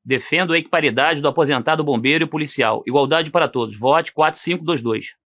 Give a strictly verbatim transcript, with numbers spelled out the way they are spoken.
Defendo a equiparidade do aposentado bombeiro e policial. Igualdade para todos. Vote quatro cinco dois dois.